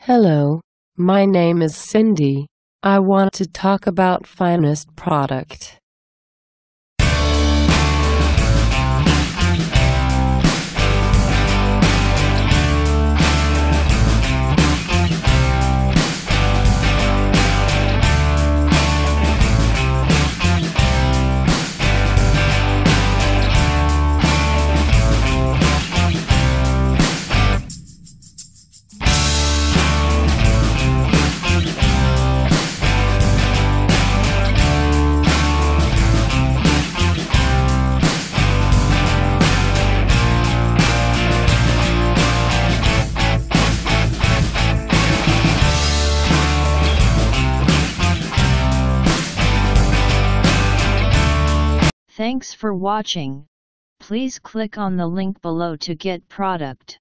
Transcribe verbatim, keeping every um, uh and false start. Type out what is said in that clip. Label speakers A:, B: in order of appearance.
A: Hello, my name is Cindy. I want to talk about finest product.
B: Thanks for watching. Please click on the link below to get product.